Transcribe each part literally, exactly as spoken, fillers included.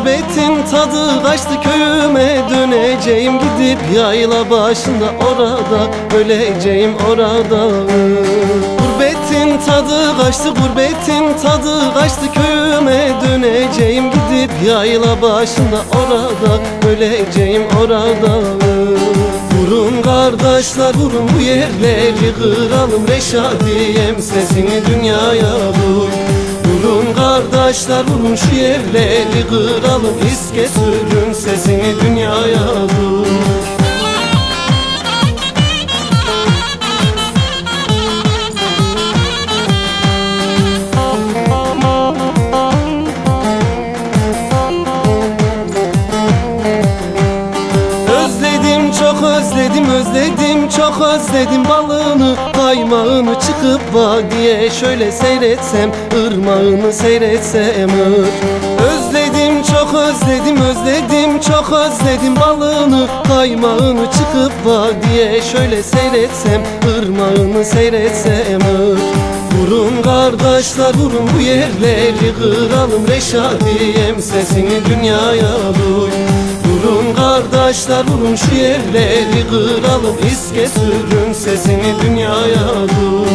Gurbetin tadı kaçtı, köyüme döneceğim. Gidip yayla başında orada öleceğim orada. Gurbetin tadı kaçtı, gurbetin tadı kaçtı, köyüme döneceğim. Gidip yayla başında orada öleceğim orada. Vurun kardeşler vurun, bu yerleri kıralım. Reşadiyem sesini dünyaya duy. Vurun kardeşler vurun, şu yerleri kıralım. İskeçe'nin sesini dünyaya duy. Çok özledim, özledim, çok özledim balını, kaymağını, çıkıp vadiye şöyle seyretsem, ırmağını seyretsem. Özledim, çok özledim, özledim, çok özledim balını, kaymağını, çıkıp vadiye şöyle seyretsem, ırmağını seyretsem. Vurun kardeşler vurun, bu yerleri kıralım. Reşadiyem sesini dünyaya duy. Vurun kardeşler vurun, şu yerleri kıralım. İskeçe'nin sesini dünyaya duy.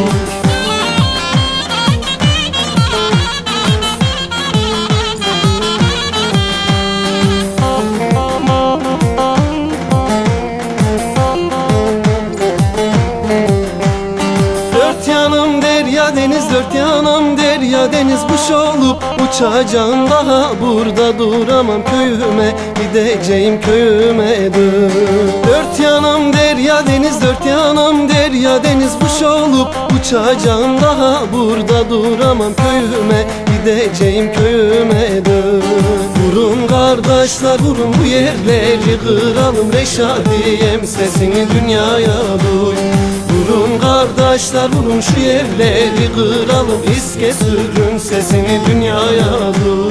Dört yanım derya deniz, dört yanım derya deniz. Kuş olup uçacağım, daha burada duramam. Köyüme gideceğim, köyüme dur. Dört yanım derya deniz, dört yanım derya deniz. Kuş olup uçacağım, daha burada duramam. Köyüme gideceğim, köyüme dur. Vurun kardeşler vurun, bu yerleri kıralım. Reşadiyem sesini dünyaya duy. Vurun kardeşler vurun, şu yerleri kıralım. İskeçe'nin sesini dünyaya duy.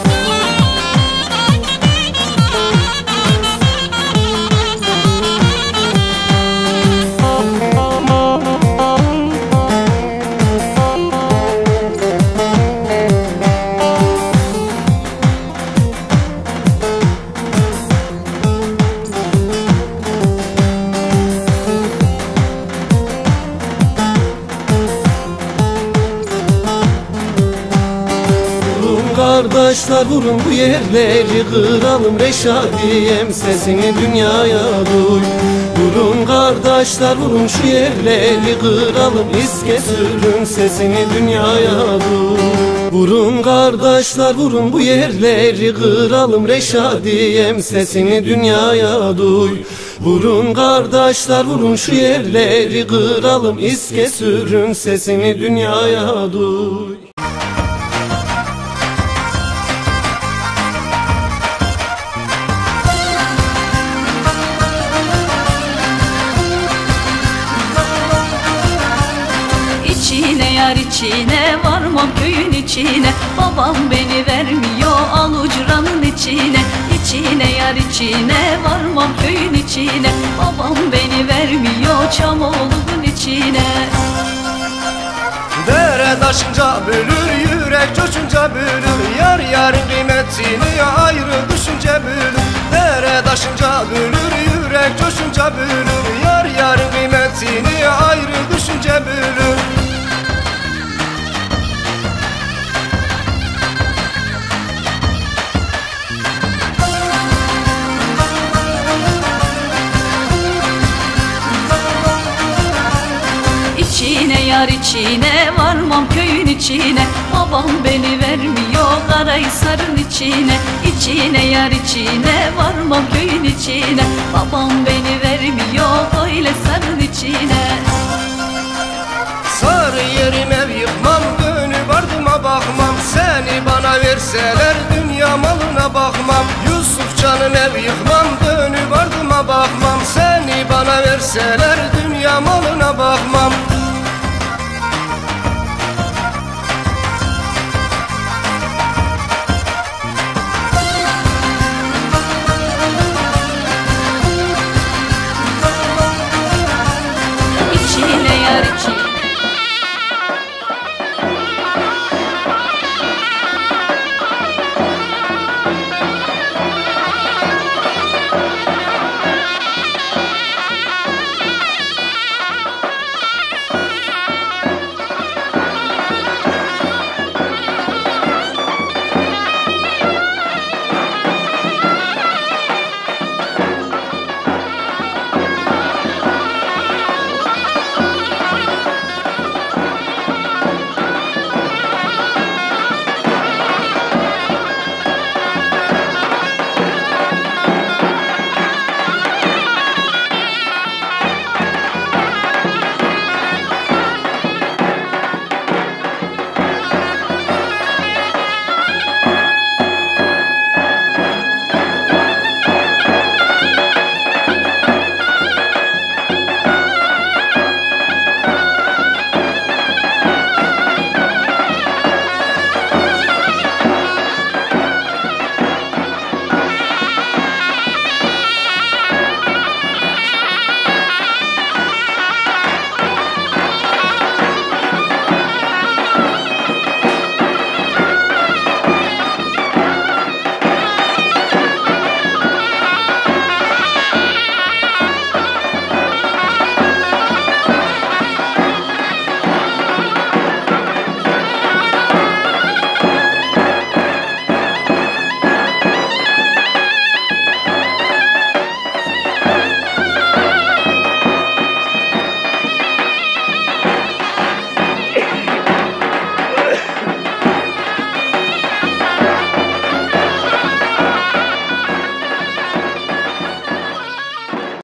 Kardeşler vurun, bu yerleri kıralım. Reşadiyem sesini dünyaya duy. Vurun kardeşler vurun, şu yerleri kıralım. İskeçe'nin sesini dünyaya duy. Vurun kardeşler vurun, bu yerleri kıralım. Reşadiyem sesini dünyaya duy. Vurun kardeşler vurun, şu yerleri kıralım. İskeçe'nin sesini dünyaya duy. İçine yar içine varmam, köyün içine. Babam beni vermiyor al ucranın içine. İçine yar içine varmam, köyün içine. Babam beni vermiyor Çamoğlu'nun içine. Dere taşınca bölür, yürek coşunca bölür. Yar yarın kıymetini ayrı düşünce bölür. Dere taşınca bölür, yürek coşunca bölür. Yar yarın kıymetini ayrı düşünce bölür. İçine yar içine varmam, köyün içine. Babam beni vermiyor Karahisar'ın içine. İçine yar içine varmam, köyün içine. Babam beni vermiyor Koylesar'ın içine. Sarı yerim ev yıkmam, dönüp ardıma bakmam. Seni bana verseler dünya malına bakmam. Yusuf canım ev yıkmam, dönüp ardıma bakmam.